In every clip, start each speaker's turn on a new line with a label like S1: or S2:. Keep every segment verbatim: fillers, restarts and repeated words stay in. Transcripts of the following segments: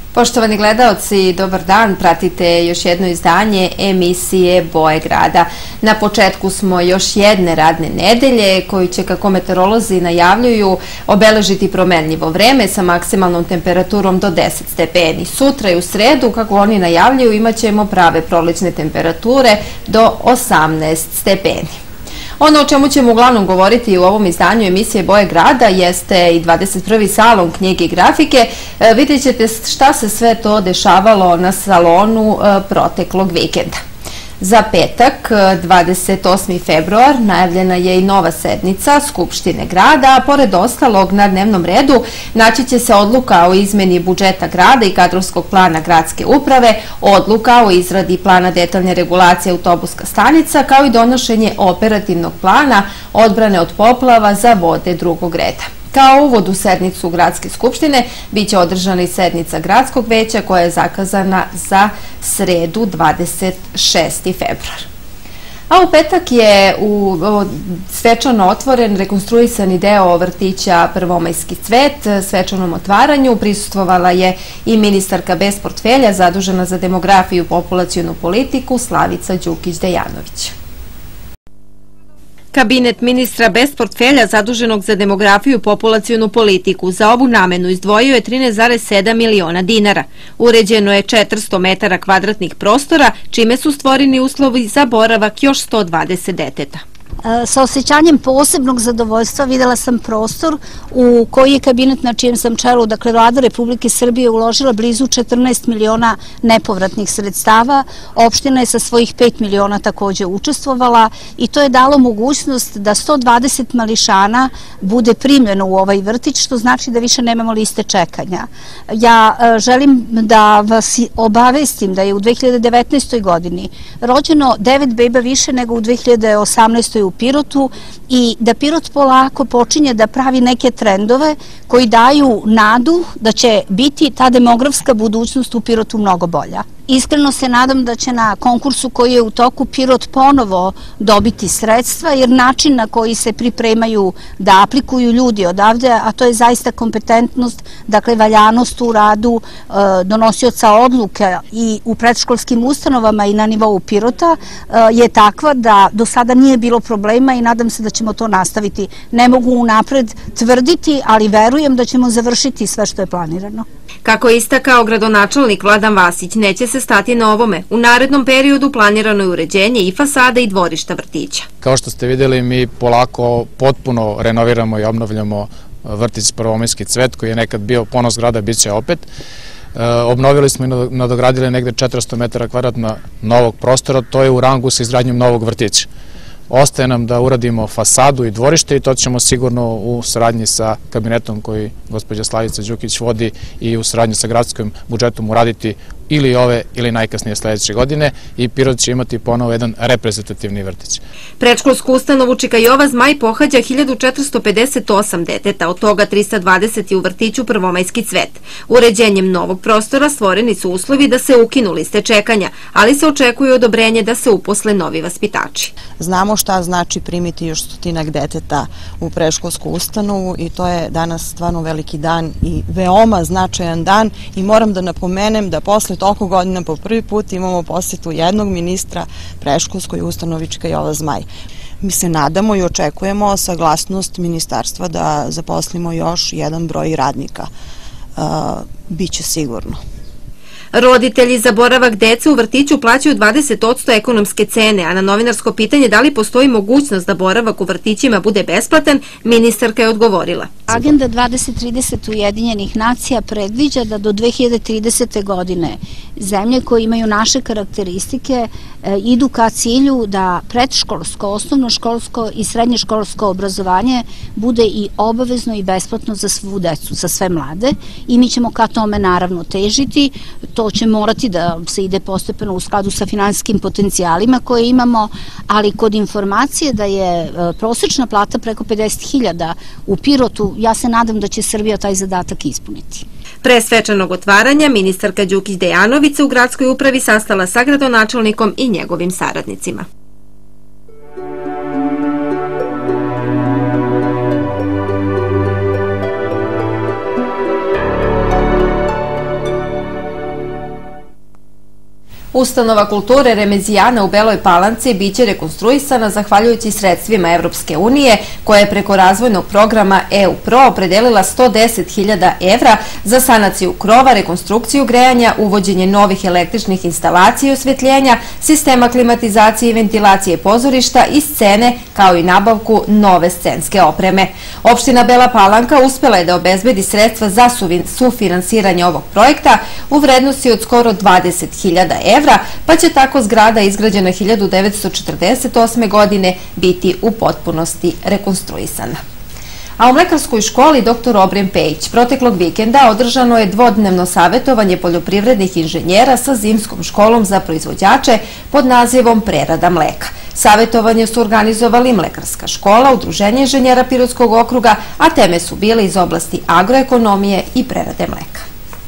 S1: Poštovani gledaoci, dobar dan, pratite još jedno izdanje emisije Boje grada. Na početku smo još jedne radne nedelje koju će, kako meteorolozi najavljuju, obeležiti promenljivo vreme sa maksimalnom temperaturom do deset stepeni. Sutra i u sredu, kako oni najavljuju, imat ćemo prave prolećne temperature do osamnaest stepeni. Ono o čemu ćemo uglavnom govoriti u ovom izdanju emisije Boje grada jeste i dvadeset prvi salon knjige i grafike. Vidjet ćete šta se sve to dešavalo na salonu proteklog vikenda. Za petak, dvadeset osmi februar, najavljena je i nova sednica Skupštine grada, a pored ostalog na dnevnom redu naći će se odluka o izmeni budžeta grada i kadrovskog plana gradske uprave, odluka o izradi plana detaljne regulacije autobuska stanica, kao i donošenje operativnog plana odbrane od poplava za vode drugog reda. Kao uvod u sednicu Gradske skupštine biće održana i sednica Gradskog veća koja je zakazana za sredu dvadeset šesti februar. A u petak je u svečano otvoren rekonstruisani deo vrtića Prvomajski cvet. Svečanom otvaranju prisustvovala je i ministarka bez portfelja zadužena za demografiju i populacionu politiku Slavica Đukić-Dejanović. Kabinet ministra bez portfelja zaduženog za demografiju i populacionu politiku za ovu namenu izdvojio je trinaest zarez sedam miliona dinara. Uređeno je četiristo metara kvadratnih prostora, čime su stvoreni uslovi za boravak još sto dvadeset deteta.
S2: Sa osjećanjem posebnog zadovoljstva videla sam prostor u koji je kabinet na čijem sam čelu, dakle Vlada Republike Srbije, uložila blizu četrnaest miliona nepovratnih sredstava. Opština je sa svojih pet miliona takođe učestvovala i to je dalo mogućnost da sto dvadeset mališana bude primljeno u ovaj vrtić, što znači da više nemamo liste čekanja. Ja želim da vas obavestim da je u dve hiljade devetnaestoj godini rođeno devet beba više nego u dve hiljade osamnaestoj u Pirotu i da Pirot polako počinje da pravi neke trendove koji daju nadu da će biti ta demografska budućnost u Pirotu mnogo bolja. Iskreno se nadam da će na konkursu koji je u toku Pirot ponovo dobiti sredstva, jer način na koji se pripremaju da aplikuju ljudi odavde, a to je zaista kompetentnost, dakle valjanost u radu donosioca odluke i u predškolskim ustanovama i na nivou Pirota je takva da do sada nije bilo problema i nadam se da ćemo to nastaviti. Ne mogu unapred tvrditi, ali verujem da ćemo završiti sve što je planirano.
S1: Kako je istakao gradonačelnik Vladan Vasić, neće se stati na ovome. U narednom periodu planirano je uređenje i fasada i dvorišta vrtića.
S3: Kao što ste vidjeli, mi polako potpuno renoviramo i obnavljamo vrtić Prvomajski cvet, koji je nekad bio ponos grada, bit će opet. Obnovili smo i nadogradili negde četiristo metara kvadratna novog prostora, to je u rangu sa izgradnjom novog vrtića. Ostaje nam da uradimo fasadu i dvorište i to ćemo sigurno u saradnji sa kabinetom koji gospođa Slavica Đukić vodi i u saradnji sa gradskim budžetom uraditi ili ove ili najkasnije sledeće godine i Pirot će imati ponovo jedan reprezentativni vrtić.
S1: Predškolsku ustanovu Čika Jova Zmaj pohađa hiljadu četiristo pedeset osam deteta, od toga trista dvadeset je u vrtiću Prvomajski cvet. Uređenjem novog prostora stvoreni su uslovi da se ukinu liste čekanja, ali se očekuje odobrenje da se uposle novi vaspitači.
S4: Znamo šta znači primiti još stotinak deteta u predškolsku ustanovu i to je danas stvarno veliki dan i veoma značajan dan i moram da napomenem da posle toliko godina po prvi put imamo posjetu jednog ministra predškolskoj ustanovi Čika Jova Zmaj. Mi se nadamo i očekujemo saglasnost ministarstva da zaposlimo još jedan broj radnika. Biće sigurno.
S1: Roditelji za boravak dece u vrtiću plaćaju dvadeset posto ekonomske cene, a na novinarsko pitanje da li postoji mogućnost da boravak u vrtićima bude besplatan, ministarka je odgovorila.
S2: Agenda dvadeset trideset Ujedinjenih nacija predviđa da do dve hiljade tridesete. godine zemlje koje imaju naše karakteristike idu ka cilju da predškolsko, osnovnoškolsko i srednješkolsko obrazovanje bude i obavezno i besplatno za svu decu, za sve mlade, i mi ćemo ka tome naravno težiti. To će morati da se ide postepeno u skladu sa finansijskim potencijalima koje imamo, ali kod informacije da je prosečna plata preko pedeset hiljada u Pirotu, ja se nadam da će Srbija taj zadatak ispuniti.
S1: Pre svečanog otvaranja, ministarka Đukić-Dejanović se u gradskoj upravi sastala sa gradonačelnikom i njegovim saradnicima. Ustanova kulture Remezijana u Beloj Palanci biće rekonstruisana zahvaljujući sredstvima Evropske unije, koja je preko razvojnog programa E U Pro opredelila sto deset hiljada evra za sanaciju krova, rekonstrukciju grejanja, uvođenje novih električnih instalacija i osvetljenja, sistema klimatizacije i ventilacije pozorišta i scene, kao i nabavku nove scenske opreme. Opština Bela Palanka uspela je da obezbedi sredstva za sufinansiranje ovog projekta u vrednosti od skoro dvadeset hiljada evra, pa će tako zgrada izgrađena hiljadu devetsto četrdeset osme. godine biti u potpunosti rekonstruisana. A u Mlekarskoj školi doktor Obren Pejić proteklog vikenda održano je dvodnevno savjetovanje poljoprivrednih inženjera sa zimskom školom za proizvođače pod nazivom Prerada mleka. Savjetovanje su organizovali Mlekarska škola, Udruženje inženjera Pirotskog okruga, a teme su bile iz oblasti agroekonomije i prerade mleka.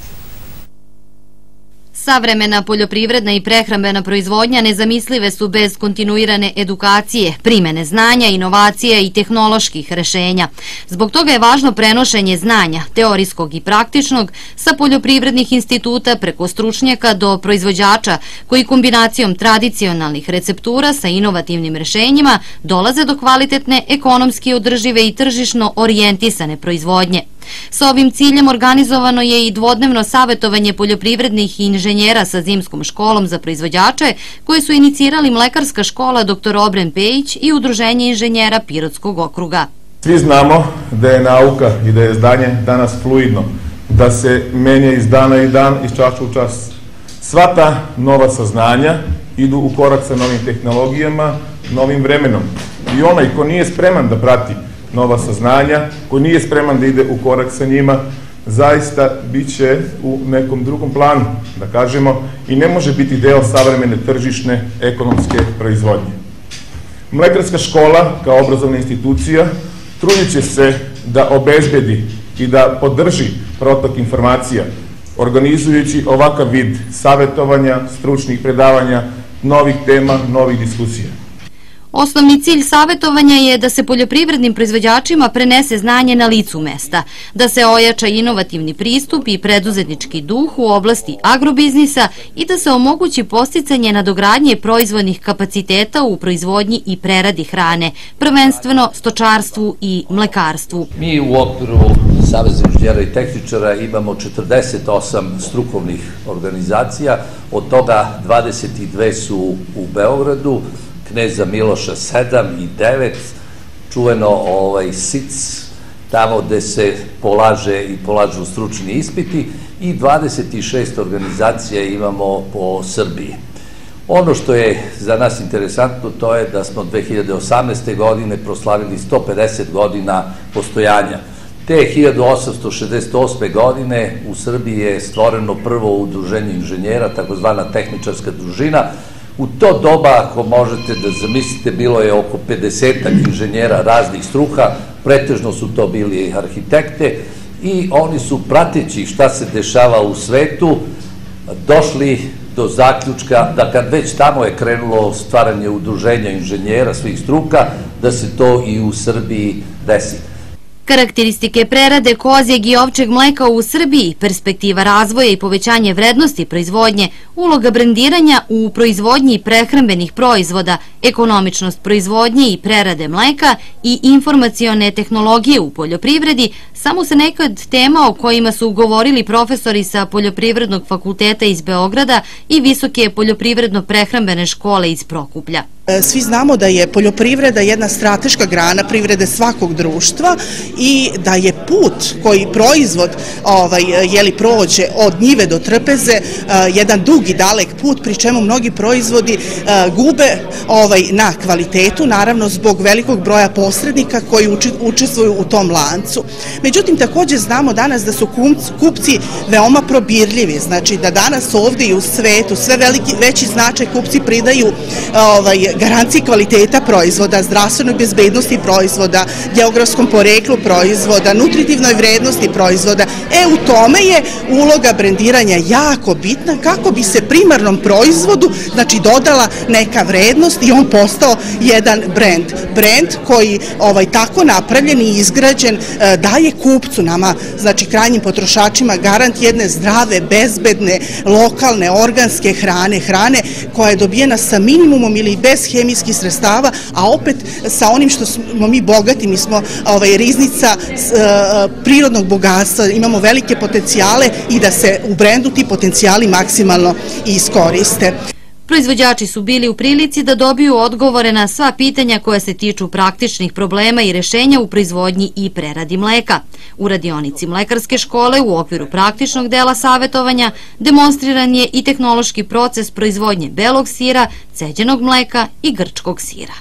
S5: Savremena poljoprivredna i prehrambena proizvodnja nezamislive su bez kontinuirane edukacije, primene znanja, inovacija i tehnoloških rešenja. Zbog toga je važno prenošenje znanja, teorijskog i praktičnog, sa poljoprivrednih instituta preko stručnjaka do proizvođača koji kombinacijom tradicionalnih receptura sa inovativnim rešenjima dolaze do kvalitetne, ekonomski održive i tržišno orijentisane proizvodnje. Sa ovim ciljem organizovano je i dvodnevno savjetovanje poljoprivrednih inženjera sa zimskom školom za proizvođače, koje su inicirali Mlekarska škola doktor Obren Pejić i Udruženje inženjera Pirotskog okruga.
S6: Svi znamo da je nauka i da je znanje danas fluidno, da se menja iz dana i dan, iz časa u čas. Sva ta nova saznanja idu u korak sa novim tehnologijama, novim vremenom. I onaj ko nije spreman da prati nova saznanja, ko nije spreman da ide u korak sa njima, zaista bit će u nekom drugom planu, da kažemo, i ne može biti deo savremene tržišne ekonomske proizvodnje. Mlekarska škola, kao obrazovna institucija, trudit će se da obezbedi i da podrži protok informacija, organizujući ovakav vid savjetovanja, stručnih predavanja, novih tema, novih diskusija.
S5: Osnovni cilj savjetovanja je da se poljoprivrednim proizvođačima prenese znanje na licu mesta, da se ojača inovativni pristup i preduzetnički duh u oblasti agrobiznisa i da se omogući posticanje nadogradnje proizvodnih kapaciteta u proizvodnji i preradi hrane, prvenstveno stočarstvu i mlekarstvu.
S7: Mi u okviru Saveza inženjera i tehničara imamo četrdeset osam strukovnih organizacija, od toga dvadeset dve su u Beogradu, Kneza Miloša sedam i devet, čuveno ovaj S I C, tamo gde se polaže i polažu stručni ispiti, i dvadeset šest organizacija imamo po Srbiji. Ono što je za nas interesantno, to je da smo dve hiljade osamnaeste. godine proslavili sto pedeset godina postojanja. Te hiljadu osamsto šezdeset osme. godine u Srbiji je stvoreno prvo udruženje inženjera, takozvana tehničarska družina. U to doba, ako možete da zamislite, bilo je oko pedesetak inženjera raznih struka, pretežno su to bili arhitekte, i oni su, prateći šta se dešava u svetu, došli do zaključka da kad već tamo je krenulo stvaranje udruženja inženjera svih struka, da se to i u Srbiji desi.
S5: Karakteristike prerade kozjeg i ovčeg mleka u Srbiji, perspektiva razvoja i povećanje vrednosti proizvodnje, uloga brendiranja u proizvodnji prehrambenih proizvoda, ekonomičnost proizvodnje i prerade mleka i informacione tehnologije u poljoprivredi samo se neke od tema o kojima su govorili profesori sa Poljoprivrednog fakulteta iz Beograda i Visoke poljoprivredno-prehrambene škole iz Prokuplja.
S8: Svi znamo da je poljoprivreda jedna strateška grana privrede svakog društva i da je put koji proizvod ovaj, jeli, prođe od njive do trpeze jedan dug i dalek put, pri čemu mnogi proizvodi gube ovaj, na kvalitetu, naravno zbog velikog broja posrednika koji učestvuju u tom lancu. Međutim, također znamo danas da su kupci veoma probirljivi, znači da danas ovdje i u svetu sve veliki, veći značaj kupci pridaju ovaj, garanciji kvaliteta proizvoda, zdravstvenoj bezbednosti proizvoda, geografskom poreklu proizvoda, nutritivnoj vrednosti proizvoda. E, u tome je uloga brendiranja jako bitna kako bi se primarnom proizvodu, znači, dodala neka vrednost i on postao jedan brend. Brend koji ovaj, tako napravljen i izgrađen daje kupcu, nama, znači krajnjim potrošačima, garant jedne zdrave, bezbedne, lokalne, organske hrane, hrane koja je dobijena sa minimumom ili bez hemijskih sredstava, a opet sa onim što smo mi bogati, mi smo ovaj, riznica prirodnog bogatstva, imamo velike potencijale i da se u brendu ti potencijali maksimalno iskoriste.
S5: Proizvođači su bili u prilici da dobiju odgovore na sva pitanja koja se tiču praktičnih problema i rešenja u proizvodnji i preradi mleka. U radionici mlekarske škole u okviru praktičnog dela savetovanja demonstriran je i tehnološki proces proizvodnje belog sira, ceđenog mleka i grčkog sira.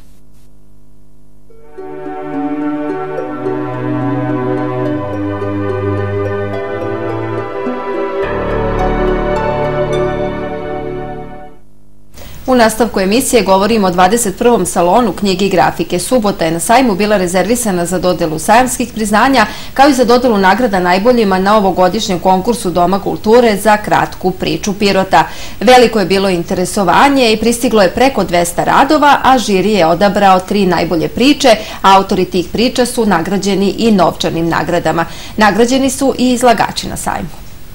S1: U nastavku emisije govorimo o dvadeset prvom salonu knjige i grafike. Subota je na sajmu bila rezervisana za dodelu sajamskih priznanja, kao i za dodelu nagrada najboljima na ovogodišnjem konkursu Doma kulture za kratku priču Pirota. Veliko je bilo interesovanje i pristiglo je preko dvesta radova, a žiri je odabrao tri najbolje priče, a autori tih priča su nagrađeni i novčanim nagradama. Nagrađeni su i izlagači na sajmu.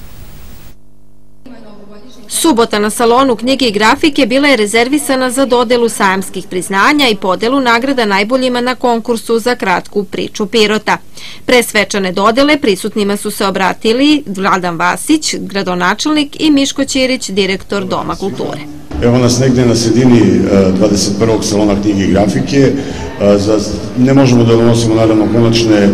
S1: Subota na salonu knjige i grafike bila je rezervisana za dodelu sajamskih priznanja i podelu nagrada najboljima na konkursu za kratku priču Pirota. Pre svečane dodele prisutnima su se obratili Vladan Vasić, gradonačelnik, i Miško Ćirić, direktor Doma kulture.
S9: Evo nas negde na sredini dvadeset prvog salona knjige i grafike. Ne možemo da donosimo naravno konačne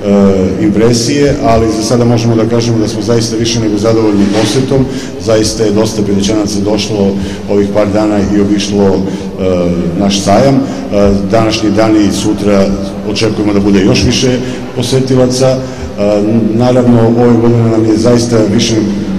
S9: impresije, ali za sada možemo da kažemo da smo zaista više nego zadovoljni posetom. Zaista je dosta Piroćanaca došlo ovih par dana i obišlo naš sajam. Današnji dan i sutra očekujemo da bude još više posetilaca. Naravno, ove godine nam je zaista više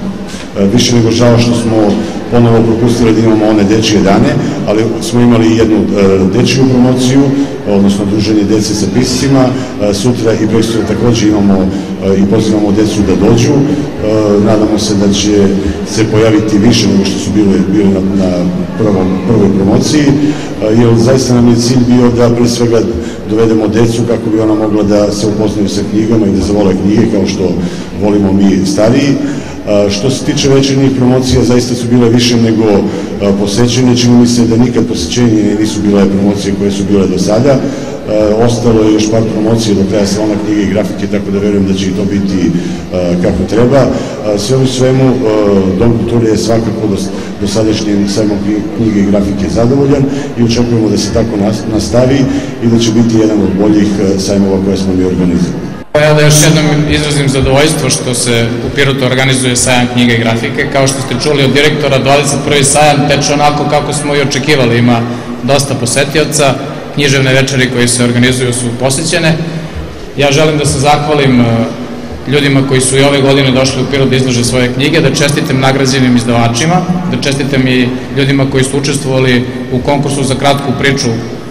S9: više nego žao što smo ponovo propustili da imamo one dečije dane, ali smo imali jednu dečiju promociju, odnosno druženje dece sa piscima. Sutra i prekosutra takođe imamo i pozivamo decu da dođu. Nadamo se da će se pojaviti više nego što su bili na prvoj promociji, jer zaista nam je cilj bio da pre svega dovedemo decu kako bi ona mogla da se upoznaju sa knjigama i da zavole knjige kao što volimo mi stariji. Što se tiče večernjih promocija, zaista su bile više nego posećenje. Čini mi se da nikad posećenje nisu bile promocije koje su bile do sada. Ostalo je još par promocije do kraja salona knjige i grafike, tako da verujem da će i to biti kako treba. Sve u svemu, Dom kulture je svakako do sadašnjim sajmom knjige i grafike zadovoljan i očekujemo da se tako nastavi i da će biti jedan od boljih sajmova koje smo mi organizovali.
S3: Ja da još jednom izrazim zadovoljstvo što se u Pirotu organizuje sajam knjige i grafike. Kao što ste čuli od direktora, dvadeset prvi sajam teče onako kako smo i očekivali. Ima dosta posetioca, književne večeri koje se organizuju su posećene. Ja želim da se zahvalim ljudima koji su i ove godine došli u Pirot da izlože svoje knjige, da čestitam nagrađenim izdavačima, da čestitam i ljudima koji su učestvovali u konkursu za kratku priču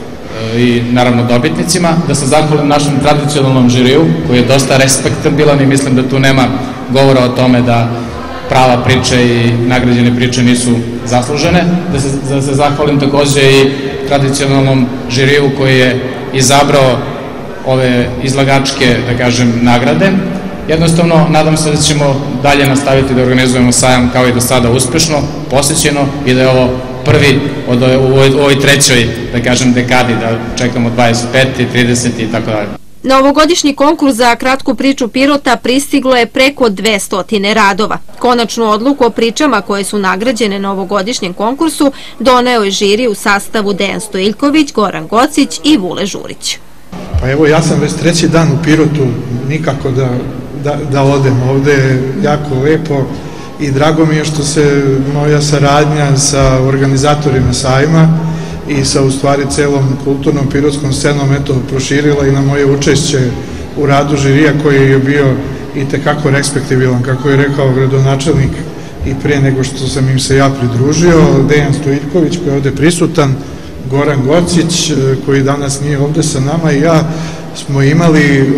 S3: i naravno dobitnicima, da se zahvalim našem tradicionalnom žiriju koji je dosta respektabilan i mislim da tu nema govora o tome da prava priče i nagrađene priče nisu zaslužene, da se zahvalim takođe i tradicionalnom žiriju koji je izabrao ove izlagačke, da kažem, nagrade. Jednostavno, nadam se da ćemo dalje nastaviti da organizujemo sajam kao i do sada uspešno, posećeno i da je ovo prvi u ovoj trećoj, da kažem, dekadi, da čekamo dvadeset peti, trideseti i tako dalje.
S1: Na ovogodišnji konkurs za kratku priču Pirota pristiglo je preko dvesta radova. Konačnu odluku o pričama koje su nagrađene na ovogodišnjem konkursu doneo je žiri u sastavu Dejan Stojiljković, Goran Gocić i Vule Žurić.
S10: Pa evo, ja sam već treći dan u Pirotu, nikako da odem. Ovde je jako lepo i drago mi je što se moja saradnja sa organizatorima sajma i sa u stvari celom kulturnom pirotskom scenom eto proširila i na moje učešće u radu žirija koji je bio i tekako respektibilan, kako je rekao gradonačelnik i pre nego što sam im se ja pridružio. Dejan Stojiljković koji je ovde prisutan, Goran Gocić, koji danas nije ovde sa nama, i ja smo imali,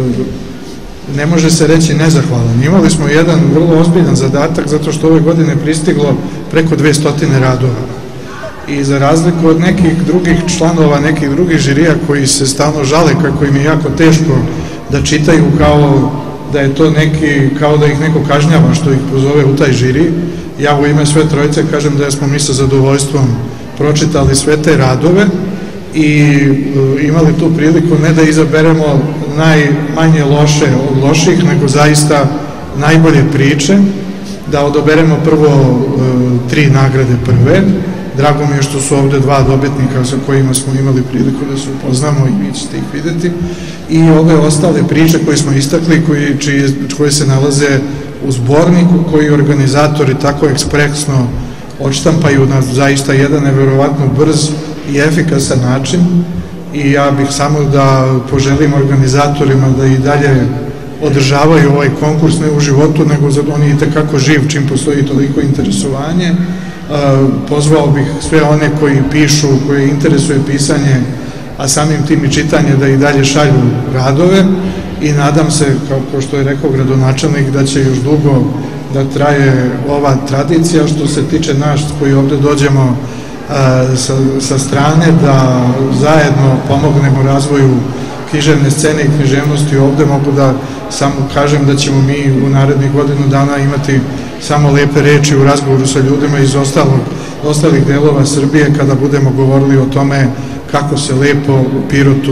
S10: ne može se reći nezahvalan, imali smo jedan vrlo ozbiljan zadatak zato što ove godine pristiglo preko dvesta radova. I za razliku od nekih drugih članova, nekih drugih žirija koji se stalno žale kako im je jako teško da čitaju kao da je to neki, kao da ih neko kažnjava što ih pozove u taj žiri, ja u ime sve trojice kažem da smo mi sa zadovoljstvom pročitali sve te radove i imali tu priliku ne da izaberemo najmanje loše od loših, nego zaista najbolje priče, da odaberemo prvo tri nagrade prve. Drago mi je što su ovde dva dobitnika sa kojima smo imali priliku da se upoznamo i vi ćete ih videti. I ove ostale priče koje smo istakli, koje se nalaze u zborniku, koji organizatori tako ekspresno odštampaju na zaista jedan neverovatno brz i efikasan način. I ja bih samo da poželim organizatorima da i dalje održavaju ovaj konkurs, ne u životu, nego on je i tekako živ čim postoji toliko interesovanje. Pozvao bih sve one koji pišu, koje interesuje pisanje, a samim tim i čitanje, da i dalje šalju radove i nadam se, kao što je rekao gradonačelnik, da će još dugo da traje ova tradicija. Što se tiče nas koji ovde dođemo sa strane, da zajedno pomognemo razvoju književne scene i književnosti ovde, mogu da samo kažem da ćemo mi u narednih godinu dana imati samo lepe reči u razgovoru sa ljudima iz ostalih delova Srbije kada budemo govorili o tome kako se lepo u Pirotu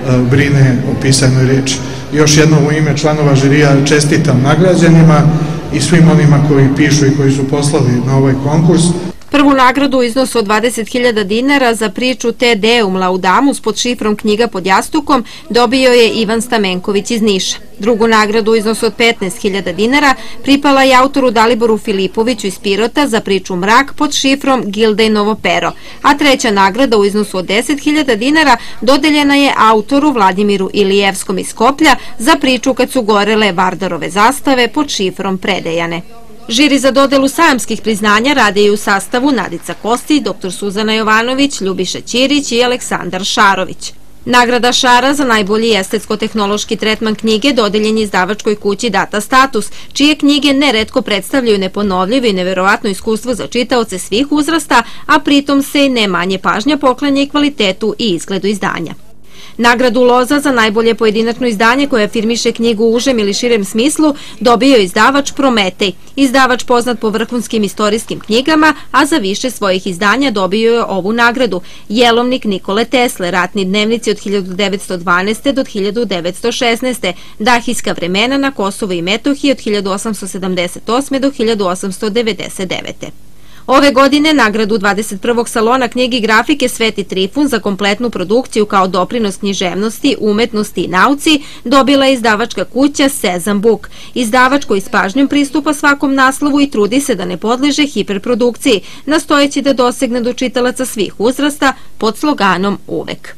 S10: brine o pisanoj reči. Još jednom u ime članova žirija čestitam nagrađenima i svim onima koji pišu i koji su poslali na ovaj konkurs.
S1: Prvu nagradu u iznosu od dvadeset hiljada dinara za priču Te Deum Laudamus pod šifrom Knjiga pod jastukom dobio je Ivan Stamenković iz Niša. Drugu nagradu u iznosu od petnaest hiljada dinara pripala je autoru Daliboru Filipoviću iz Pirota za priču Mrak pod šifrom Gildejnovo pero, a treća nagrada u iznosu od deset hiljada dinara dodeljena je autoru Vladimiru Ilijevskom iz Skoplja za priču Kad su gorele Vardarove zastave pod šifrom Predejane. Žiri za dodelu sajamskih priznanja rade i u sastavu Nadica Kosti, doktor Suzana Jovanović, Ljubiša Ćirić i Aleksandar Šarović. Nagrada Šara za najbolji estetsko-tehnološki tretman knjige dodeljen je izdavačkoj kući Data Status, čije knjige neretko predstavljaju neponovljivo i neverovatno iskustvo za čitaoce svih uzrasta, a pritom se i ne manje pažnja poklanja i kvalitetu i izgledu izdanja. Nagradu Loza za najbolje pojedinačno izdanje koje afirmiše knjigu u užem ili širem smislu dobio je izdavač Prometej, izdavač poznat po vrhunskim istorijskim knjigama, a za više svojih izdanja dobio je ovu nagradu Jelovnik Nikole Tesle, ratni dnevnici od hiljadu devetsto dvanaeste. do hiljadu devetsto šesnaeste. Dahijska vremena na Kosovu i Metohiji od hiljadu osamsto sedamdeset osme. do hiljadu osamsto devedeset devete. Ove godine nagradu dvadeset prvog salona knjige i grafike Sveti Trifun za kompletnu produkciju kao doprinos književnosti, umetnosti i nauci dobila je izdavačka kuća Sezam Book, izdavač koji s pažnjom pristupa svakom naslovu i trudi se da ne podleže hiperprodukciji, nastojeći da dosegne do čitalaca svih uzrasta pod sloganom Uvek.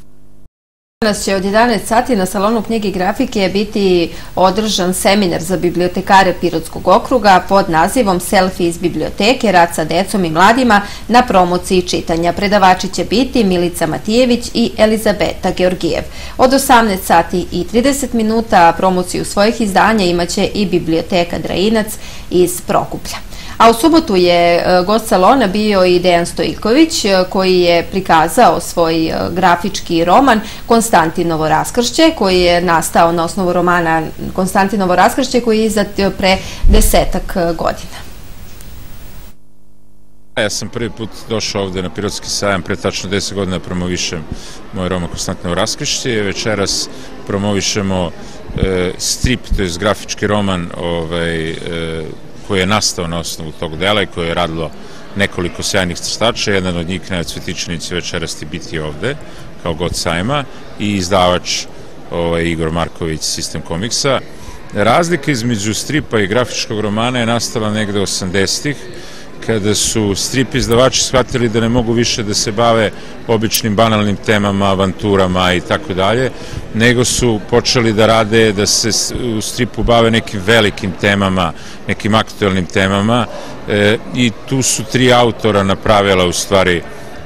S1: Danas će od jedanaest sati na salonu knjige i grafike biti održan seminar za bibliotekare Pirotskog okruga pod nazivom Selfie iz biblioteke, rad sa decom i mladima na promociji čitanja. Predavači će biti Milica Matijević i Elizabeta Georgijev. Od osamnaest sati i trideset minuta promociju svojih izdanja imaće i biblioteka Drajinac iz Prokuplja. A u subotu je gost salona bio i Dejan Stojiković, koji je prikazao svoj grafički roman Konstantinovo raskršće, koji je nastao na osnovu romana Konstantinovo raskršće, koji je izdat pre desetak godina.
S11: Ja sam prvi put došao ovde na Pirotski sajam pre tačno deset godina, promovišem moj roman Konstantinovo raskršće. Večeras promovišemo strip, to je grafički roman koji je nastao na osnovu tog dela i koje je radilo nekoliko sjajnih crtača. Jedan od njih, Nenad Cvetičanić, će večerasti biti ovde kao gost sajma i izdavač Igor Marković, Sistem komiksa. Razlika između stripa i grafičkog romana je nastala negde osamdesetih, kada su strip izdavači shvatili da ne mogu više da se bave običnim banalnim temama, avanturama i tako dalje, nego su počeli da rade, da se u stripu bave nekim velikim temama, nekim aktuelnim temama i tu su tri autora napravila u stvari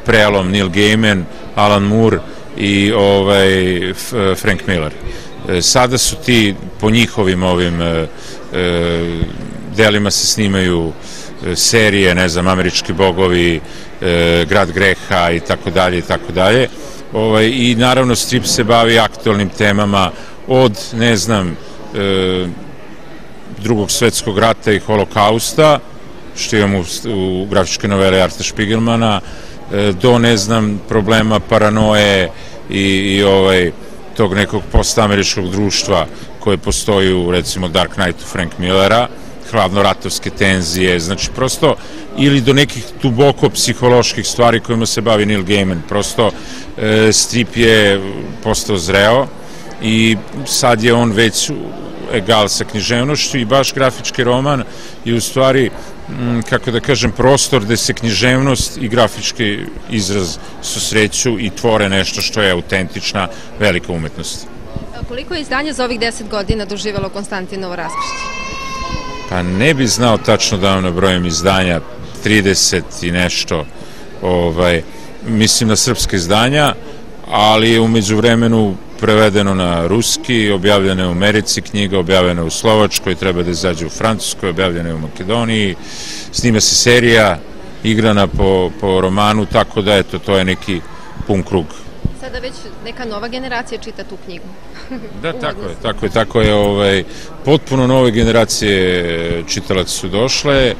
S11: prelom Neil Gaiman, Alan Moore i ovaj, Frank Miller. Sada su ti, po njihovim ovim e, e, delima se snimaju serije, ne znam, Američki bogovi, e, Grad greha i tako dalje i tako dalje. Ovaj, I naravno strip se bavi aktualnim temama od, ne znam, e, drugog svetskog rata i holokausta, što imamo u, u grafičke novele Arta Špigelmana, e, do, ne znam, problema paranoje i, i ovaj, tog nekog postameričkog društva koje postoji u, recimo, Dark Knightu Frank Millera, hladnoratovske tenzije, znači prosto, ili do nekih duboko psiholoških stvari kojima se bavi Neil Gaiman. Prosto e, strip je postao zreo i sad je on već egal sa književnošću i baš grafički roman je u stvari, m, kako da kažem, prostor gde se književnost i grafički izraz susreću i tvore nešto što je autentična, velika umetnost.
S1: A koliko je izdanje za ovih deset godina doživjelo Konstantinovo raskršće?
S11: Pa ne bi znao tačno da vam nabrojim izdanja, trideset i nešto, ovaj, mislim na srpska izdanja, ali je umeđu vremenu prevedeno na ruski, objavljeno je u Americi knjiga, objavljena je u Slovačkoj, treba da izađe u Francuskoj, objavljena je u Makedoniji, snima se serija, igrana po, po romanu, tako da eto, to je neki pun krug.
S1: Sada već neka nova generacija čita tu knjigu.
S11: Da, tako je, tako je, tako je, ovaj, potpuno nove generacije čitalaca su došle e,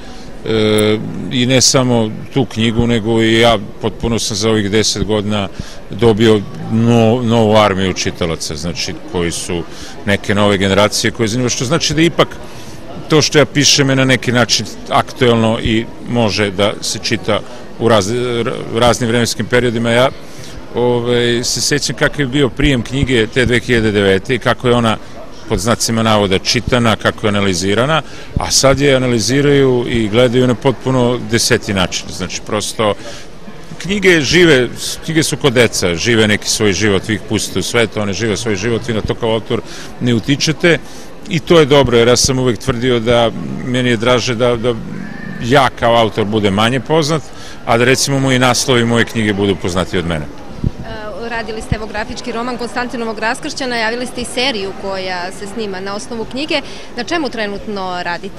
S11: i ne samo tu knjigu, nego i ja potpuno sam za ovih deset godina dobio no, novu armiju čitalaca, znači koji su neke nove generacije koje zanimaju, što znači da ipak to što ja pišem je na neki način aktuelno i može da se čita u raz, raznim vremenskim periodima. Ja Ove, se sećam kakav je bio prijem knjige te dve hiljade devete i kako je ona pod znacima navoda čitana, kako je analizirana, a sad je analiziraju i gledaju na potpuno deseti način. Znači, prosto, knjige žive, knjige su kod deca, žive neki svoj život, vi ih pustite u svet, one žive svoj život, vi na to kao autor ne utičete i to je dobro, jer ja sam uvek tvrdio da meni je draže da, da ja kao autor bude manje poznat, a da recimo moji naslovi moje knjige budu poznati od mene.
S1: Radili ste evo grafički roman Konstantinovog raskršća, najavili ste i seriju koja se snima na osnovu knjige. Na čemu trenutno radite?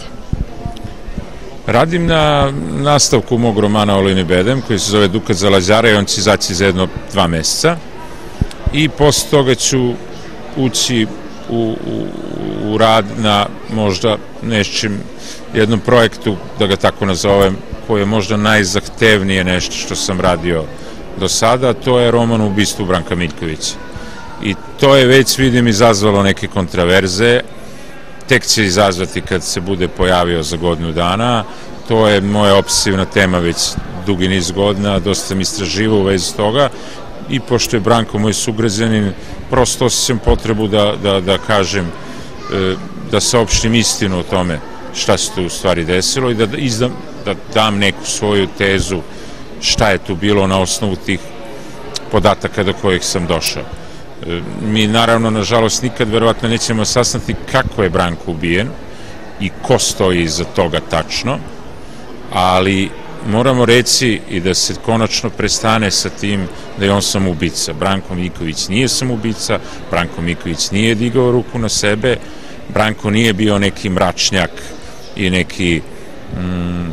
S11: Radim na nastavku mog romana Olujni bedem, koji se zove Dukat za Lađara i on će izaći za jedno dva meseca. I posle toga ću ući u, u, u rad na možda nečim, jednom projektu, da ga tako nazovem, koji je možda najzahtevnije nešto što sam radio do sada, to je roman o ubistvu Branka Miljkovića. I to je već, vidim, izazvalo neke kontraverze, tek će izazvati kad se bude pojavio za godinu dana, to je moja obsesivna tema već dugi niz godina, dosta sam istraživao u vezi toga i pošto je Branko moj sugrađanin, prosto osjećam potrebu da, da, da kažem, da saopštim istinu o tome šta se tu u stvari desilo i da, izdam, da dam neku svoju tezu šta je tu bilo na osnovu tih podataka do kojih sam došao. Mi naravno, nažalost, nikad verovatno nećemo saznati kako je Branko ubijen i ko stoji iza toga tačno, ali moramo reći i da se konačno prestane sa tim da je on samoubica. Branko Miljković nije samoubica, Branko Miljković nije digao ruku na sebe, Branko nije bio neki mračnjak i neki mm,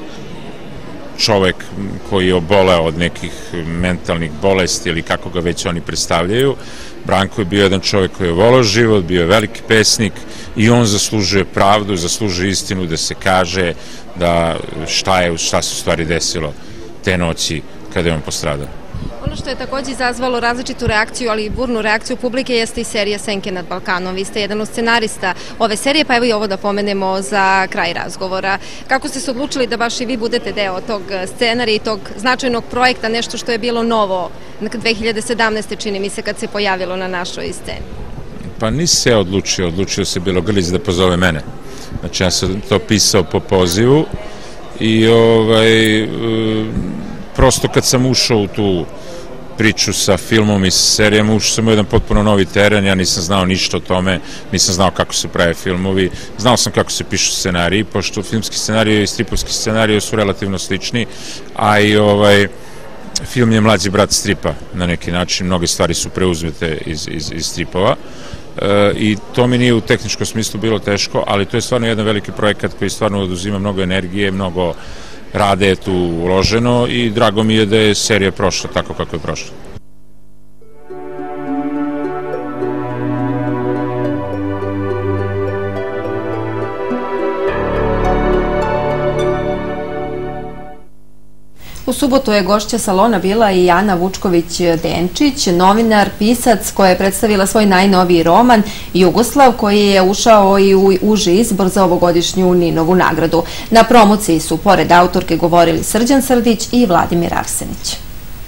S11: čovek koji je oboleo od nekih mentalnih bolesti ili kako ga već oni predstavljaju. Branko je bio jedan čovek koji je voleo život, bio je veliki pesnik i on zaslužuje pravdu, zaslužuje istinu da se kaže da šta je, šta se u stvari desilo te noći kada je on postradao.
S1: Ono što je takođe izazvalo različitu reakciju, ali i burnu reakciju publike, jeste i serija Senke nad Balkanom. Vi ste jedan od scenarista ove serije, pa evo i ovo da pomenemo za kraj razgovora. Kako ste se odlučili da baš i vi budete deo tog scenarija i tog značajnog projekta, nešto što je bilo novo dve hiljade sedamnaeste. čini mi se kad se pojavilo na našoj sceni?
S11: Pa nisi se odlučio, odlučio se Bjelogrlić da pozove mene. Znači ja sam to pisao po pozivu i ovaj, prosto kad sam ušao u tu priču sa filmom i sa serijama, ušao sam u jedan potpuno novi teren, ja nisam znao ništa o tome, nisam znao kako se prave filmovi, znao sam kako se pišu scenariji, pošto filmski scenariji i stripovski scenariji su relativno slični, a i ovaj, film je mlađi brat stripa na neki način, mnoge stvari su preuzete iz, iz, iz stripova. E, i to mi nije u tehničkom smislu bilo teško, ali to je stvarno jedan veliki projekat koji stvarno oduzima mnogo energije, mnogo rade je tu uloženo i drago mi je da je serija prošla tako kako je prošla.
S1: U subotu je gošća salona bila i Ana Vučković-Denčić, novinar, pisac koja je predstavila svoj najnoviji roman Jugoslav, koji je ušao i u uži izbor za ovogodišnju Ninovu nagradu. Na promociji su pored autorke govorili Srđan Srdić i Vladimir Arsenić.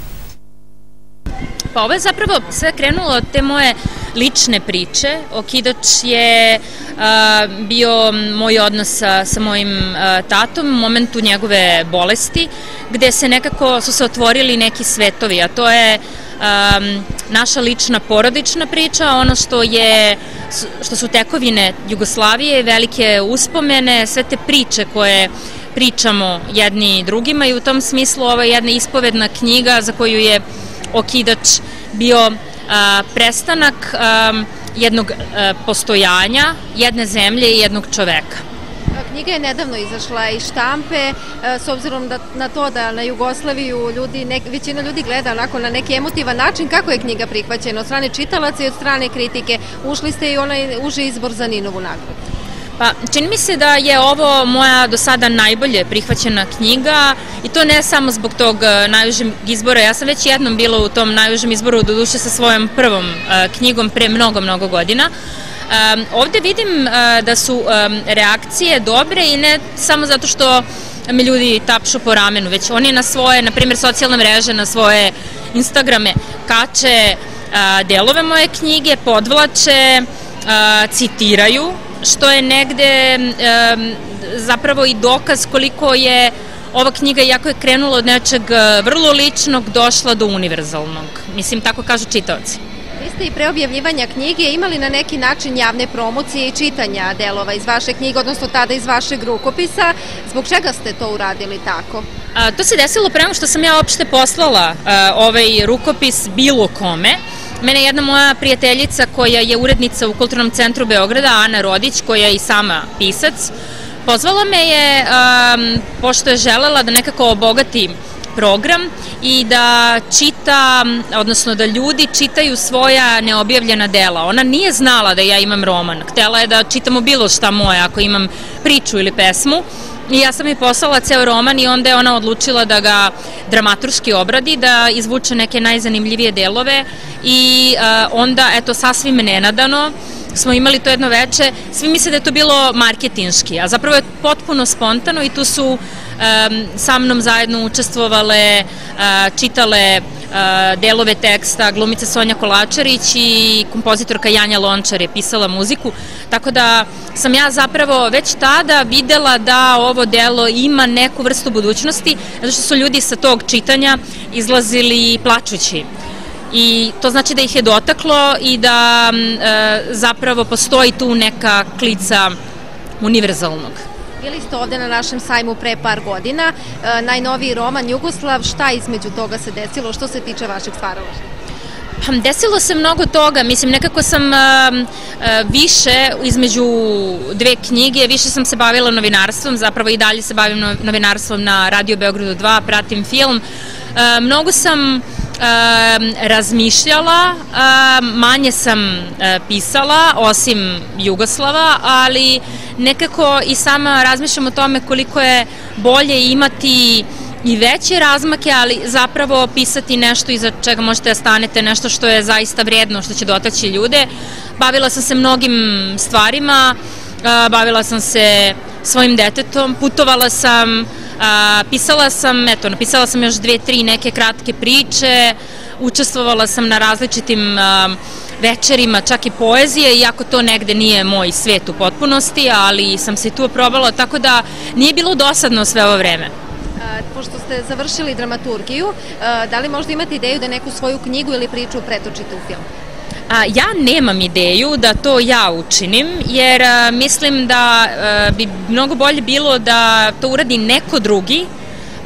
S12: Pa ovo je zapravo sve krenulo od te moje lične priče. Okidač je a, bio moj odnos sa, sa mojim a, tatom u momentu njegove bolesti, gde se nekako su se otvorili neki svetovi, a to je a, naša lična porodična priča, ono što je što su tekovine Jugoslavije, velike uspomene, sve te priče koje pričamo jedni drugima i u tom smislu ovo je jedna ispovedna knjiga za koju je Okidač bio a, prestanak a, jednog a, postojanja, jedne zemlje i jednog čoveka.
S13: Knjiga je nedavno izašla iz štampe, s obzirom da, na to da na Jugoslaviju ljudi, nek, većina ljudi gleda onako na neki emotivan način. Kako je knjiga prihvaćena od strane čitalaca i od strane kritike? Ušli ste i onaj uži izbor za Ninovu nagradu.
S12: Pa, čini mi se da je ovo moja do sada najbolje prihvaćena knjiga i to ne samo zbog tog najužeg izbora. Ja sam već jednom bila u tom najužem izboru, doduše sa svojom prvom uh, knjigom pre mnogo, mnogo godina. Um, ovde vidim uh, da su um, reakcije dobre i ne samo zato što me ljudi tapšu po ramenu, već oni na svoje, na primjer, socijalne mreže, na svoje Instagrame kače uh, delove moje knjige, podvlače, uh, citiraju, što je negde um, zapravo i dokaz koliko je ova knjiga, iako je krenula od nečeg vrlo ličnog, došla do univerzalnog. Mislim, tako kažu čitaoci.
S13: Vi ste i pre objavljivanja knjige imali na neki način javne promocije i čitanja delova iz vaše knjige, odnosno tada iz vašeg rukopisa. Zbog čega ste to uradili tako?
S12: A, to se desilo prema što sam ja uopšte poslala a, ovaj rukopis bilo kome. Mene jedna moja prijateljica koja je urednica u Kulturnom centru Beograda, Ana Rodić, koja je i sama pisac, pozvala me je, um, pošto je želela da nekako obogati program i da čita, odnosno da ljudi čitaju svoja neobjavljena dela. Ona nije znala da ja imam roman. Htela je da čitamo bilo šta moje, ako imam priču ili pesmu. I ja sam joj poslala ceo roman i onda je ona odlučila da ga dramaturški obradi, da izvuče neke najzanimljivije delove i uh, onda, eto, sasvim nenadano smo imali to jedno veče. Svi misle da je to bilo marketinški, a zapravo je potpuno spontano i tu su um, sa mnom zajedno učestvovale, uh, čitale uh, delove teksta glumica Sonja Kolačarić i kompozitorka Janja Lončar je pisala muziku, tako da sam ja zapravo već tada videla da ovo delo ima neku vrstu budućnosti, zato što su ljudi sa tog čitanja izlazili plačući. I to znači da ih je dotaklo i da e, zapravo postoji tu neka klica univerzalnog.
S13: Bili ste ovde na našem sajmu pre par godina, e, najnoviji roman Jugoslav, šta između toga se desilo što se tiče vašeg stvaralaštva?
S12: Desilo se mnogo toga, mislim nekako sam a, a, više između dve knjige, više sam se bavila novinarstvom, zapravo i dalje se bavim novinarstvom na Radio Beogradu dva, pratim film, a, mnogo sam a, razmišljala, a, manje sam a, pisala, osim Jugoslava, ali nekako i sama razmišljam o tome koliko je bolje imati i veće razmake, ali zapravo pisati nešto iza čega možete da stanete, nešto što je zaista vrijedno, što će dotaći ljude. Bavila sam se mnogim stvarima, bavila sam se svojim detetom, putovala sam, pisala sam, eto, napisala sam još dve, tri neke kratke priče, učestvovala sam na različitim večerima, čak i poezije, iako to negde nije moj svet u potpunosti, ali sam se tu probala, tako da nije bilo dosadno sve ovo vreme.
S13: Pošto ste završili dramaturgiju, da li možda imate ideju da neku svoju knjigu ili priču pretočite u film?
S12: A, ja nemam ideju da to ja učinim, jer a, mislim da a, bi mnogo bolje bilo da to uradi neko drugi,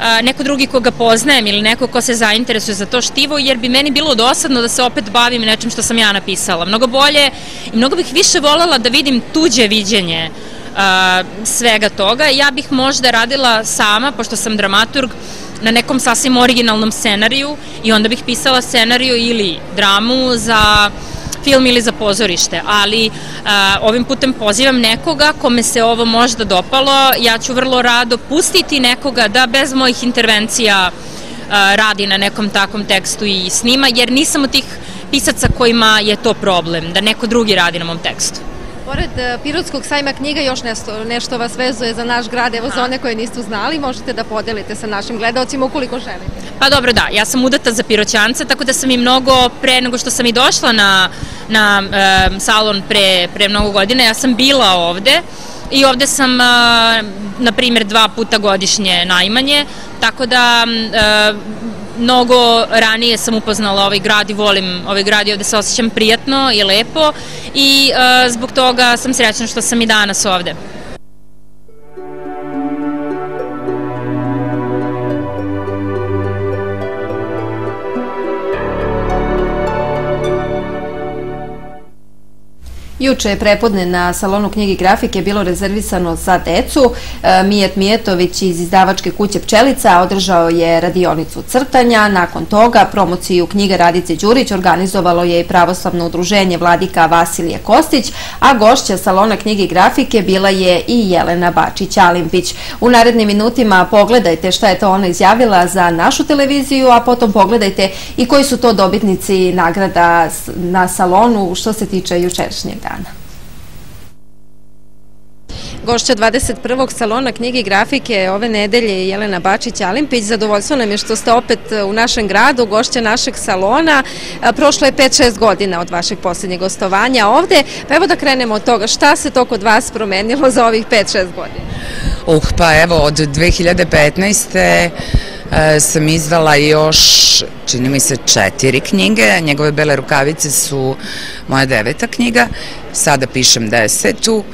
S12: neko drugi koga poznajem ili neko ko se zainteresuje za to štivo, jer bi meni bilo dosadno da se opet bavim nečim što sam ja napisala. Mnogo bolje i mnogo bih više voljela da vidim tuđe viđenje svega toga. Ja bih možda radila sama, pošto sam dramaturg, na nekom sasvim originalnom scenariju i onda bih pisala scenariju ili dramu za film ili za pozorište, ali ovim putem pozivam nekoga kome se ovo možda dopalo. Ja ću vrlo rado pustiti nekoga da bez mojih intervencija radi na nekom takvom tekstu i snima, jer nisam od tih pisaca kojima je to problem, da neko drugi radi na mom tekstu.
S13: Pored Pirotskog sajma knjiga, još nešto vas vezuje za naš grad, evo za one koje niste znali, možete da podelite sa našim gledalcima ukoliko želite.
S12: Pa dobro, da, ja sam udata za Piroćance, tako da sam i mnogo pre nego što sam i došla na salon pre mnogo godina, ja sam bila ovde i ovde sam, na primjer, dva puta godišnje najmanje, tako da mnogo ranije sam upoznala ovaj grad i volim ovaj grad i ovde se osjećam prijatno i lepo i zbog toga sam srećna što sam i danas ovde.
S1: Juče je prepodne na salonu knjige i grafike bilo rezervisano za decu. Mijet Mijetović iz izdavačke kuće Pčelica održao je radionicu crtanja. Nakon toga promociju knjiga Radice Đurić organizovalo je i pravoslavno udruženje Vladika Vasilije Kostić, a gošća salona knjige i grafike bila je i Jelena Bačić-Alimpić. U narednim minutima pogledajte šta je to ona izjavila za našu televiziju, a potom pogledajte i koji su to dobitnici nagrada na salonu što se tiče jučerašnjeg dana.
S13: Gošća dvadeset prvog salona knjige i grafike ove nedelje je Jelena Bačić-Alimpić. Zadovoljstvo nam je što ste opet u našem gradu, gošća našeg salona. Prošlo je pet šest godina od vašeg posljednjeg gostovanja ovde. Pa evo da krenemo od toga. Šta se to kod vas promenilo za ovih pet šest godina?
S14: Uh, pa evo, od dve hiljade petnaeste. sam izdala još, čini mi se, četiri knjige. Njegove bele rukavice su moja deveta knjiga. Sada pišem desetu.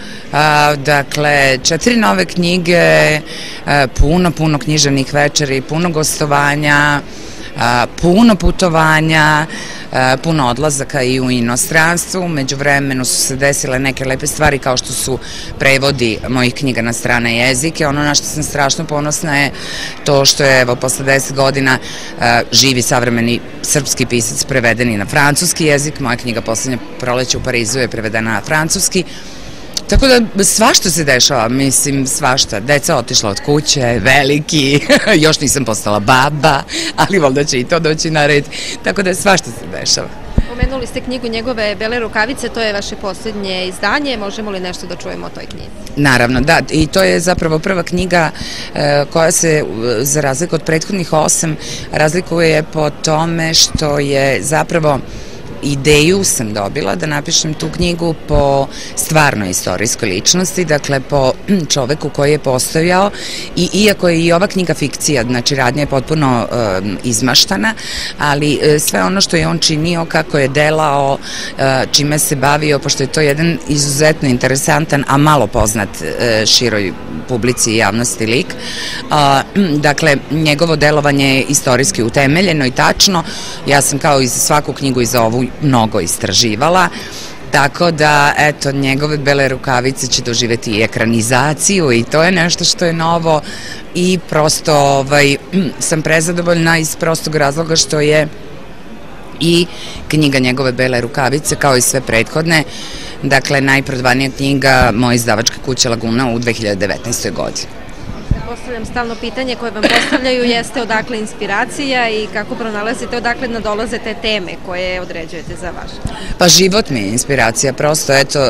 S14: Dakle, četiri nove knjige, puno, puno književnih večeri, puno gostovanja, puno putovanja, puno odlazaka i u inostranstvu. Među vremenu su se desile neke lepe stvari kao što su prevodi mojih knjiga na strane jezike. Ono na što sam strašno ponosna je to što je evo posle deset godina živi savremeni srpski pisac prevedeni na francuski jezik. Moja knjiga Poslednje proleće u Parizu je prevedena na francuski. Tako da svašta se dešava, mislim svašta. Deca otišla od kuće, veliki, još nisam postala baba, ali valjda će i to doći na red. Tako da svašta se dešava.
S13: Pomenuli ste knjigu njegove bele rukavice, to je vaše posljednje izdanje. Možemo li nešto da čujemo o toj knjizi?
S14: Naravno, da. I to je zapravo prva knjiga koja se, za razliku od prethodnih osam, razlikuje po tome što je zapravo ideju sam dobila da napišem tu knjigu po stvarnoj istorijskoj ličnosti, dakle po čoveku koji je postojao i iako je i ova knjiga fikcija, znači radnja je potpuno izmaštana, ali sve ono što je on činio, kako je delao, čime se bavio, pošto je to jedan izuzetno interesantan, a malo poznat široj publici i javnosti lik. Dakle, njegovo delovanje je istorijski utemeljeno i tačno. Ja sam kao i za svaku knjigu i za ovu mnogo istraživala, tako da, eto, njegove bele rukavice će doživeti i ekranizaciju i to je nešto što je novo i prosto sam prezadovoljna iz prostog razloga što je i knjiga njegove bele rukavice, kao i sve prethodne, dakle, najprodavanija knjiga moje izdavačke kuće Laguna u dve hiljade devetnaestoj godini.
S13: Postavljam stalno pitanje koje vam postavljaju jeste odakle inspiracija i kako pronalazite odakle nadolaze te teme koje određujete za vaš?
S14: Pa život mi je inspiracija, prosto eto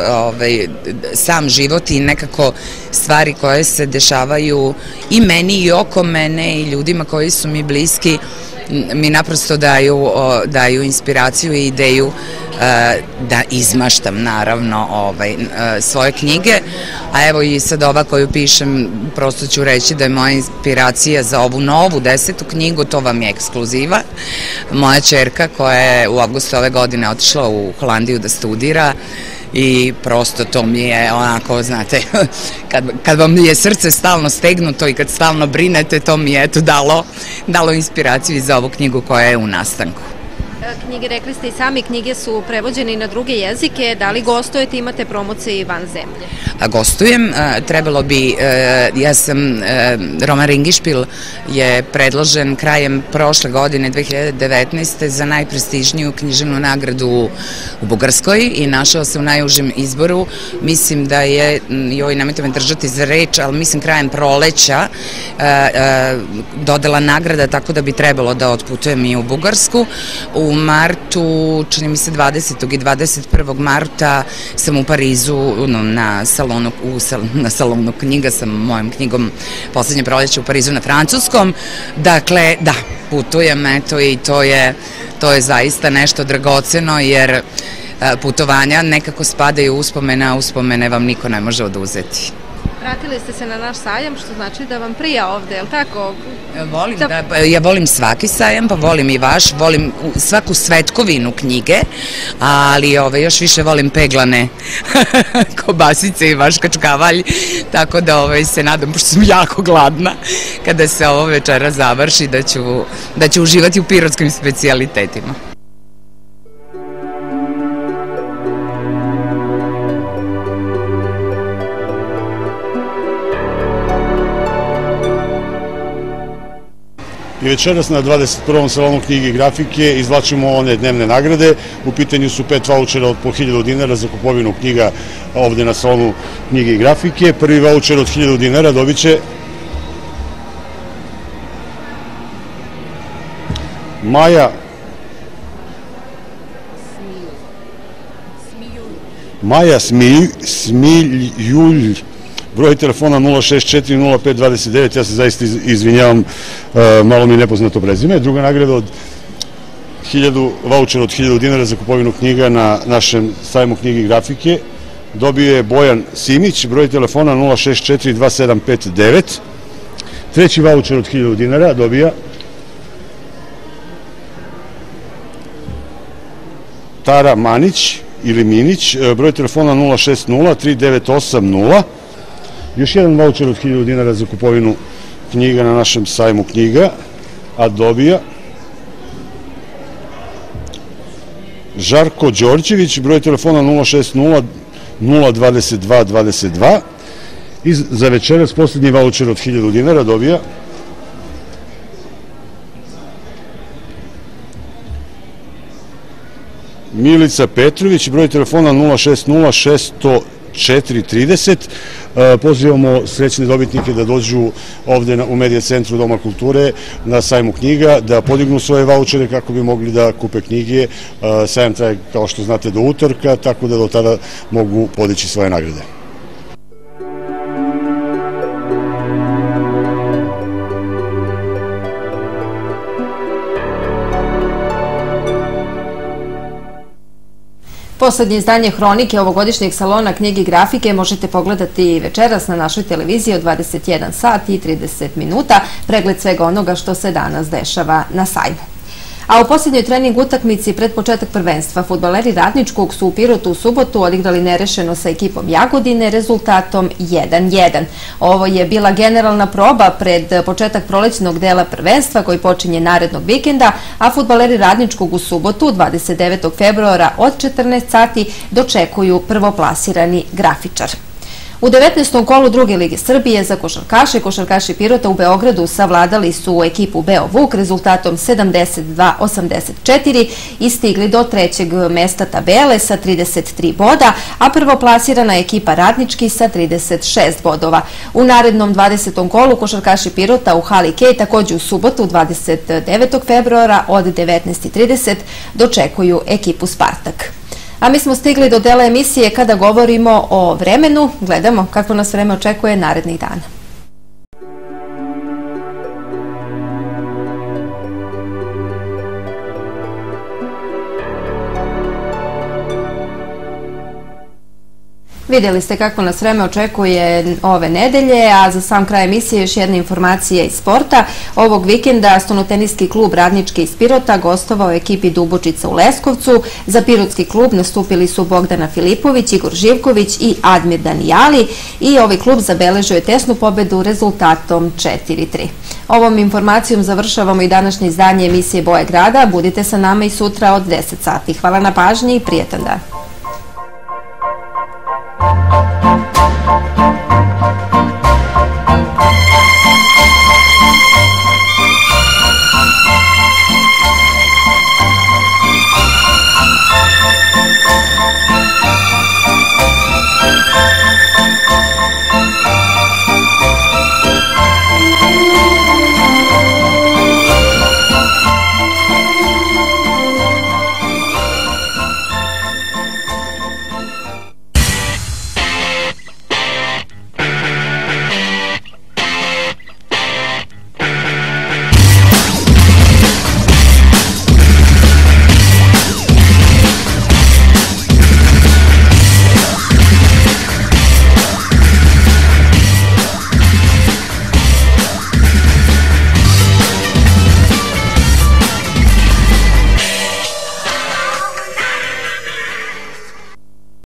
S14: sam život i nekako stvari koje se dešavaju i meni i oko mene i ljudima koji su mi bliski mi naprosto daju inspiraciju i ideju da izmaštam naravno svoje knjige, a evo i sad ova koju pišem, prosto ću reći da je moja inspiracija za ovu novu desetu knjigu, to vam je ekskluziva. Moja ćerka koja je u avgustu ove godine otišla u Holandiju da studira i prosto to mi je onako, znate, kad, kad vam je srce stalno stegnuto i kad stalno brinete, to mi je eto dalo, dalo inspiraciju i za ovu knjigu koja je u nastanku.
S13: Knjige, rekli ste i sami, knjige su prevođene i na druge jezike. Da li gostujete, imate promocije i van zemlje?
S14: A gostujem, trebalo bi, ja sam, Roman Ringišpil je predložen krajem prošle godine, dve hiljade devetnaeste. za najprestižniju književnu nagradu u Bugarskoj i našao se u najužem izboru. Mislim da je, joj, nemojte me držati za reč, ali mislim krajem proleća dodala nagrada, tako da bi trebalo da otputujem i u Bugarsku. U martu, čini mi se dvadesetog i dvadeset prvog marta sam u Parizu na salonu, na salonu knjiga sa mojom knjigom Poslednje proleće u Parizu na francuskom. Dakle, da, putujem, eto, i to je, to je zaista nešto dragoceno, jer putovanja nekako spadaju u uspomene, a uspomene vam niko ne može oduzeti.
S13: Vratili ste se na naš sajam, što znači da vam prija ovde, je li tako?
S14: Volim, da, ja volim svaki sajam, pa volim i vaš, volim svaku svetkovinu knjige, ali ove, još više volim peglane kobasice i vaš kačkavalj, tako da ove, se nadam, pošto sam jako gladna, kada se ovo večera završi, da ću, da ću uživati u pirotskim specijalitetima.
S9: I večeras na dvadeset prvom salonu knjige i grafike izvlačimo one dnevne nagrade. U pitanju su pet vaučera od po hiljadu dinara za kupovinu knjiga ovde na salonu knjige i grafike. Prvi vaučer od hiljadu dinara dobit će Maja Maja Smiljulj, broj telefona nula šest četiri nula pet dvadeset devet, ja se zaista izvinjavam, malo mi je nepoznato prezime. Druga nagrada od hiljadu, vaučer od hiljadu dinara za kupovinu knjiga na našem sajmu knjige i grafike dobio je Bojan Simić, broj telefona nula šest četiri dva sedam pet devet. Treći vaučer od hiljadu dinara dobija Tara Manić ili Minić, broj telefona nula šest nula tri devet osam nula. Još jedan vaučer od hiljadu dinara za kupovinu knjiga na našem sajmu knjiga, a dobija Žarko Đorđević, broj telefona nula šest nula nula dvadeset dva dvadeset dva. I za večeras poslednji vaučer od hiljadu dinara dobija Milica Petrović, broj telefona nula šest nula šest nula četiri trideset. Pozivamo srećne dobitnike da dođu ovde u Medija centru Doma kulture na sajmu knjiga, da podignu svoje vaučere kako bi mogli da kupe knjige. Sajam traje, kao što znate, do utorka, tako da do tada mogu podići svoje nagrade.
S1: Poslednje izdanje hronike ovogodišnjeg salona knjige i grafike možete pogledati večeras na našoj televiziji od dvadeset jedan sat i trideset minuta. Pregled svega onoga što se danas dešava na sajmu. A u posljednjoj trening utakmici pred početak prvenstva fudbaleri Radničkog su u Pirotu u subotu odigrali nerešeno sa ekipom Jagodine rezultatom jedan jedan. Ovo je bila generalna proba pred početak prolećnog dela prvenstva koji počinje narednog vikenda, a fudbaleri Radničkog u subotu dvadeset devetog februara od četrnaest sati dočekuju prvoplasirani Grafičar. U devetnaestom kolu druge lige Srbije za košarkaše, košarkaši Pirota u Beogradu savladali su ekipu Beo Vuk rezultatom sedamdeset dva osamdeset četiri i stigli do trećeg mesta tabele sa trideset tri boda, a prvoplasirana ekipa Radnički sa trideset šest bodova. U narednom dvadesetom kolu košarkaši Pirota u hali Kej takođe u subotu dvadeset devetog februara od devetnaest trideset dočekuju ekipu Spartak. A mi smo stigli do dela emisije kada govorimo o vremenu. Gledamo kako nas vreme očekuje narednih dana. Vidjeli ste kako nas vreme očekuje ove nedelje, a za sam kraj emisije još jedna informacija iz sporta. Ovog vikenda stonoteniski klub Radnički iz Pirota gostovao ekipi Dubočica u Leskovcu. Za pirotski klub nastupili su Bogdana Filipović, Igor Živković i Admir Danijali i ovaj klub zabeležio je tesnu pobedu rezultatom četiri tri. Ovom informacijom završavamo i današnje izdanje emisije Boje grada. Budite sa nama i sutra od deset sati. Hvala na pažnji i prijetan dan.